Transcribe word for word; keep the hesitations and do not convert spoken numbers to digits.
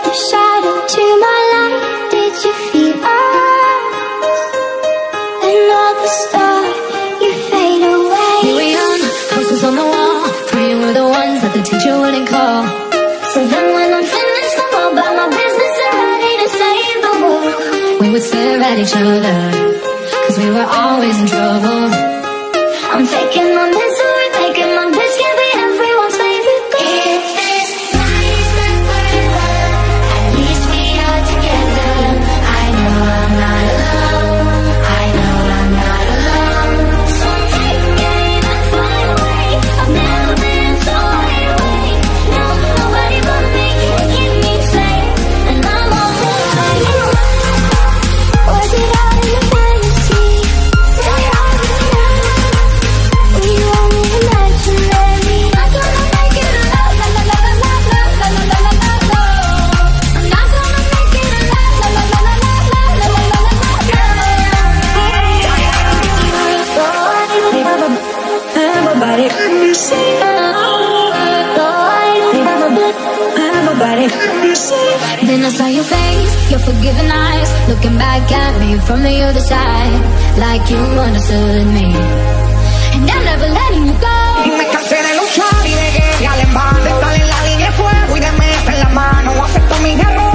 the shadow to my light. Did you feel us? And all the stars, you fade away. We were young, posters on the wall, praying we're the ones that the teacher wouldn't call. So then when I'm finished, I'm all about my business and ready to save the world. We would stare at each other, cause we were always in trouble. I'm taking my misery, making my bitch, can be everyone's favorite girl. If this night is meant forever, at least we are together. I know I'm not alone, I know I'm not alone. So take me and fly away. I've never been so wide awake. No, nobody but me can keep me safe, and I'm on the way. Was it all in a fantasy? Say I was young. We only imaginary. Not gonna make it alive, la la la la la la la la la la la. I'm not gonna make it alive, la la la la la la la la la la la. Everybody, everybody, Then I saw your face, your forgiving eyes, looking back at me from the other side, like you understood me, and I'm never letting you go. y me cansé de luchar y de guerrear en vano, de estar en la línea de fuego y de meter la mano. Acepto mis errores.